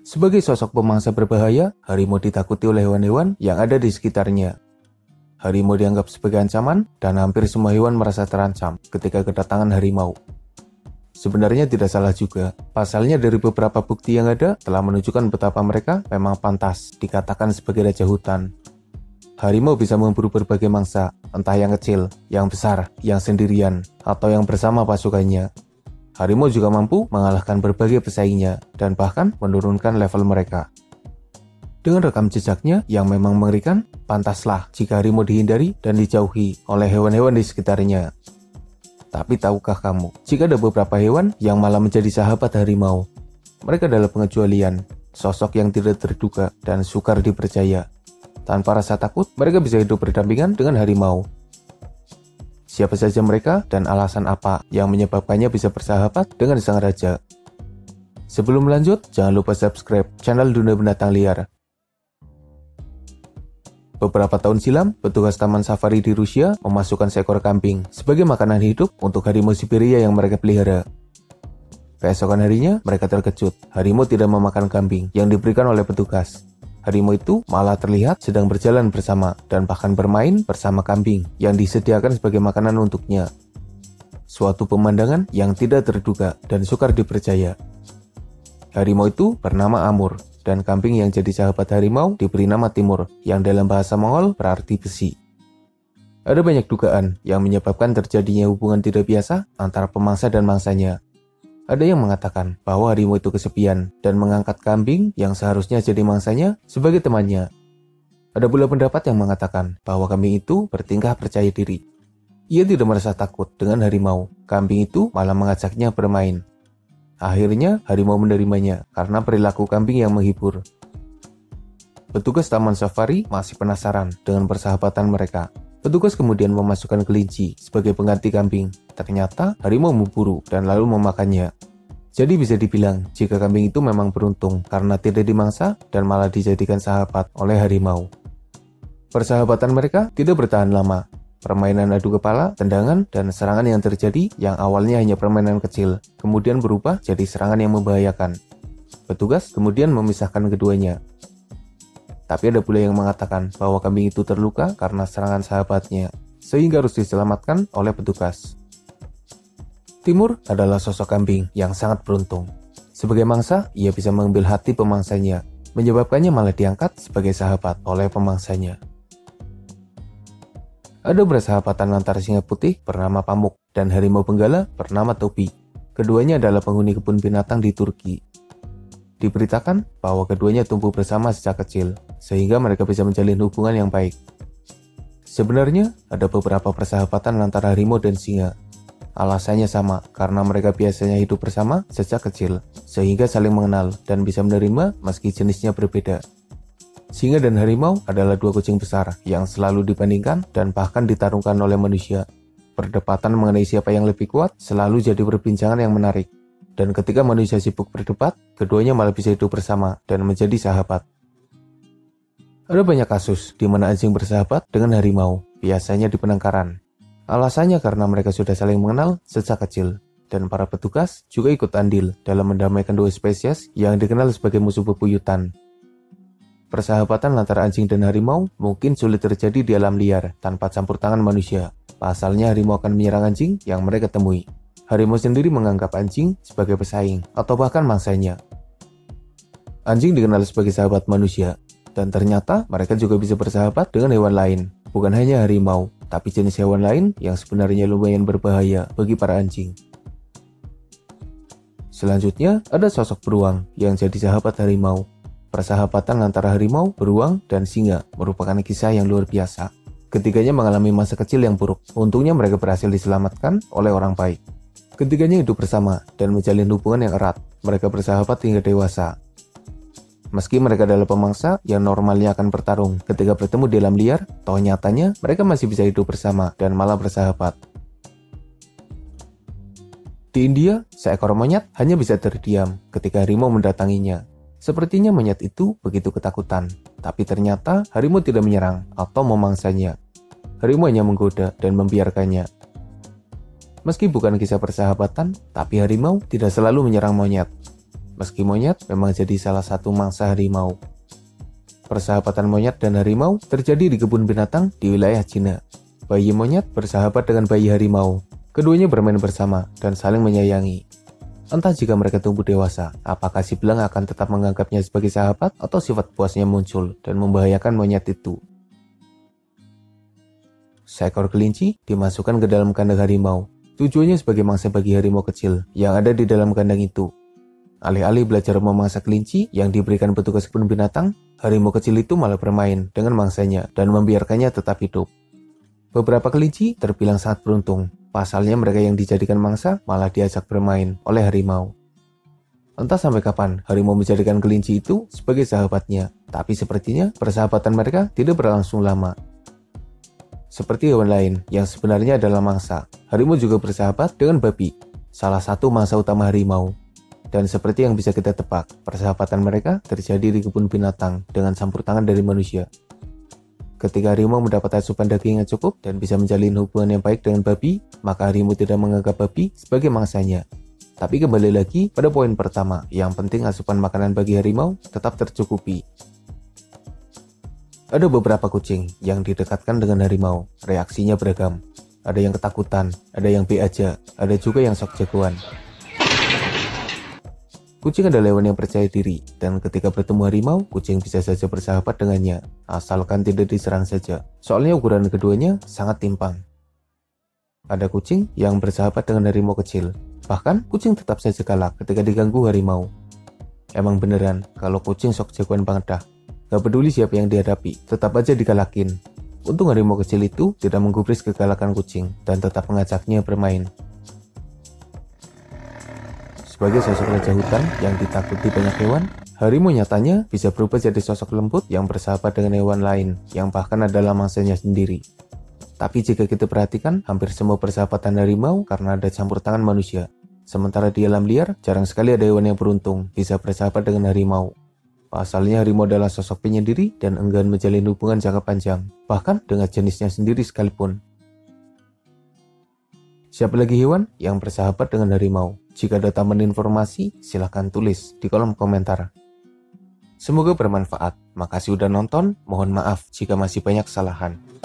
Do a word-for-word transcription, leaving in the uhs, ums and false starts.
Sebagai sosok pemangsa berbahaya, harimau ditakuti oleh hewan-hewan yang ada di sekitarnya. Harimau dianggap sebagai ancaman, dan hampir semua hewan merasa terancam ketika kedatangan harimau. Sebenarnya tidak salah juga, pasalnya dari beberapa bukti yang ada telah menunjukkan betapa mereka memang pantas dikatakan sebagai raja hutan. Harimau bisa memburu berbagai mangsa, entah yang kecil, yang besar, yang sendirian, atau yang bersama pasukannya. Harimau juga mampu mengalahkan berbagai pesaingnya dan bahkan menurunkan level mereka. Dengan rekam jejaknya yang memang mengerikan, pantaslah jika harimau dihindari dan dijauhi oleh hewan-hewan di sekitarnya. Tapi tahukah kamu, jika ada beberapa hewan yang malah menjadi sahabat harimau? Mereka adalah pengecualian, sosok yang tidak terduga dan sukar dipercaya. Tanpa rasa takut, mereka bisa hidup berdampingan dengan harimau. Siapa saja mereka dan alasan apa yang menyebabkannya bisa bersahabat dengan sang raja? Sebelum lanjut, jangan lupa subscribe channel Dunia Binatang Liar. Beberapa tahun silam, petugas taman safari di Rusia memasukkan seekor kambing sebagai makanan hidup untuk harimau Siberia yang mereka pelihara. Keesokan harinya, mereka terkejut. Harimau tidak memakan kambing yang diberikan oleh petugas. Harimau itu malah terlihat sedang berjalan bersama dan bahkan bermain bersama kambing yang disediakan sebagai makanan untuknya. Suatu pemandangan yang tidak terduga dan sukar dipercaya. Harimau itu bernama Amur, dan kambing yang jadi sahabat harimau diberi nama Timur, yang dalam bahasa Mongol berarti besi. Ada banyak dugaan yang menyebabkan terjadinya hubungan tidak biasa antara pemangsa dan mangsanya. Ada yang mengatakan bahwa harimau itu kesepian dan mengangkat kambing yang seharusnya jadi mangsanya sebagai temannya. Ada pula pendapat yang mengatakan bahwa kambing itu bertingkah percaya diri. Ia tidak merasa takut dengan harimau. Kambing itu malah mengajaknya bermain. Akhirnya harimau menerimanya karena perilaku kambing yang menghibur. Petugas taman safari masih penasaran dengan persahabatan mereka. Petugas kemudian memasukkan kelinci sebagai pengganti kambing. Ternyata harimau memburu dan lalu memakannya. Jadi bisa dibilang jika kambing itu memang beruntung karena tidak dimangsa dan malah dijadikan sahabat oleh harimau. Persahabatan mereka tidak bertahan lama. Permainan adu kepala, tendangan, dan serangan yang terjadi yang awalnya hanya permainan kecil, kemudian berubah jadi serangan yang membahayakan. Petugas kemudian memisahkan keduanya. Tapi ada pula yang mengatakan bahwa kambing itu terluka karena serangan sahabatnya, sehingga harus diselamatkan oleh petugas. Timur adalah sosok kambing yang sangat beruntung. Sebagai mangsa, ia bisa mengambil hati pemangsanya, menyebabkannya malah diangkat sebagai sahabat oleh pemangsanya. Ada persahabatan antara singa putih bernama Pamuk dan harimau benggala bernama Topi. Keduanya adalah penghuni kebun binatang di Turki. Diberitakan bahwa keduanya tumbuh bersama sejak kecil, sehingga mereka bisa menjalin hubungan yang baik. Sebenarnya, ada beberapa persahabatan antara harimau dan singa. Alasannya sama, karena mereka biasanya hidup bersama sejak kecil, sehingga saling mengenal dan bisa menerima meski jenisnya berbeda. Singa dan harimau adalah dua kucing besar yang selalu dibandingkan dan bahkan ditarungkan oleh manusia. Perdebatan mengenai siapa yang lebih kuat selalu jadi perbincangan yang menarik. Dan ketika manusia sibuk berdebat, keduanya malah bisa hidup bersama dan menjadi sahabat. Ada banyak kasus di mana anjing bersahabat dengan harimau, biasanya di penangkaran. Alasannya karena mereka sudah saling mengenal sejak kecil, dan para petugas juga ikut andil dalam mendamaikan dua spesies yang dikenal sebagai musuh bebuyutan. Persahabatan antara anjing dan harimau mungkin sulit terjadi di alam liar tanpa campur tangan manusia. Pasalnya harimau akan menyerang anjing yang mereka temui. Harimau sendiri menganggap anjing sebagai pesaing atau bahkan mangsanya. Anjing dikenal sebagai sahabat manusia, dan ternyata mereka juga bisa bersahabat dengan hewan lain. Bukan hanya harimau, tapi jenis hewan lain yang sebenarnya lumayan berbahaya bagi para anjing. Selanjutnya, ada sosok beruang yang jadi sahabat harimau. Persahabatan antara harimau, beruang, dan singa merupakan kisah yang luar biasa. Ketiganya mengalami masa kecil yang buruk. Untungnya mereka berhasil diselamatkan oleh orang baik. Ketiganya hidup bersama dan menjalin hubungan yang erat. Mereka bersahabat hingga dewasa. Meski mereka adalah pemangsa yang normalnya akan bertarung ketika bertemu di alam liar, toh nyatanya mereka masih bisa hidup bersama dan malah bersahabat. Di India, seekor monyet hanya bisa terdiam ketika harimau mendatanginya. Sepertinya monyet itu begitu ketakutan, tapi ternyata harimau tidak menyerang atau memangsanya. Harimau hanya menggoda dan membiarkannya. Meski bukan kisah persahabatan, tapi harimau tidak selalu menyerang monyet. meski monyet memang jadi salah satu mangsa harimau. Persahabatan monyet dan harimau terjadi di kebun binatang di wilayah Cina. Bayi monyet bersahabat dengan bayi harimau. Keduanya bermain bersama dan saling menyayangi. Entah jika mereka tumbuh dewasa, apakah si belang akan tetap menganggapnya sebagai sahabat atau sifat puasnya muncul dan membahayakan monyet itu. Seekor kelinci dimasukkan ke dalam kandang harimau. Tujuannya sebagai mangsa bagi harimau kecil yang ada di dalam kandang itu. Alih-alih belajar memangsa kelinci yang diberikan petugas kebun binatang, harimau kecil itu malah bermain dengan mangsanya dan membiarkannya tetap hidup. Beberapa kelinci terbilang sangat beruntung. Pasalnya mereka yang dijadikan mangsa malah diajak bermain oleh harimau. Entah sampai kapan harimau menjadikan kelinci itu sebagai sahabatnya, tapi sepertinya persahabatan mereka tidak berlangsung lama. Seperti hewan lain yang sebenarnya adalah mangsa, harimau juga bersahabat dengan babi, salah satu mangsa utama harimau. Dan seperti yang bisa kita tebak, persahabatan mereka terjadi di kebun binatang dengan campur tangan dari manusia. Ketika harimau mendapat asupan daging yang cukup dan bisa menjalin hubungan yang baik dengan babi, maka harimau tidak menganggap babi sebagai mangsanya. Tapi kembali lagi pada poin pertama, yang penting asupan makanan bagi harimau tetap tercukupi. Ada beberapa kucing yang didekatkan dengan harimau, reaksinya beragam. Ada yang ketakutan, ada yang B aja, ada juga yang sok jagoan. Kucing adalah hewan yang percaya diri, dan ketika bertemu harimau, kucing bisa saja bersahabat dengannya, asalkan tidak diserang saja. Soalnya ukuran keduanya sangat timpang. Ada kucing yang bersahabat dengan harimau kecil, bahkan kucing tetap saja galak ketika diganggu harimau. Emang beneran, kalau kucing sok jagoan banget dah. Gak peduli siapa yang dihadapi, tetap aja digalakin. Untung harimau kecil itu tidak menggubris kegalakan kucing, dan tetap mengajaknya bermain. Sebagai sosok raja hutan yang ditakuti banyak hewan, harimau nyatanya bisa berubah jadi sosok lembut yang bersahabat dengan hewan lain yang bahkan adalah mangsanya sendiri. Tapi jika kita perhatikan, hampir semua persahabatan harimau karena ada campur tangan manusia. Sementara di alam liar, jarang sekali ada hewan yang beruntung bisa bersahabat dengan harimau. Pasalnya harimau adalah sosok penyendiri dan enggan menjalin hubungan jangka panjang, bahkan dengan jenisnya sendiri sekalipun. Siapa lagi hewan yang bersahabat dengan harimau? Jika ada tambahan informasi, silahkan tulis di kolom komentar. Semoga bermanfaat. Makasih udah nonton, mohon maaf jika masih banyak kesalahan.